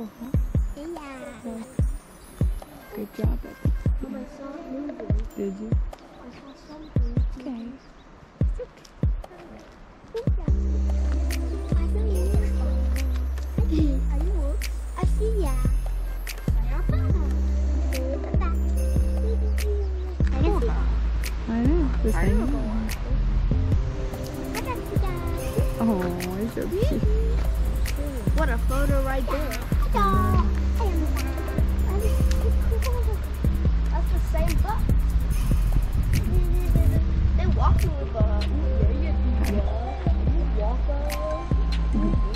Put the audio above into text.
Yeah. Good job, Epic. I saw it moving. Did you? I saw something. Okay. It's okay. I see ya. I know. Just hang on. Oh, it's so cute. What a photo right there. That's the same buck. They're walking with a. There you go. You walk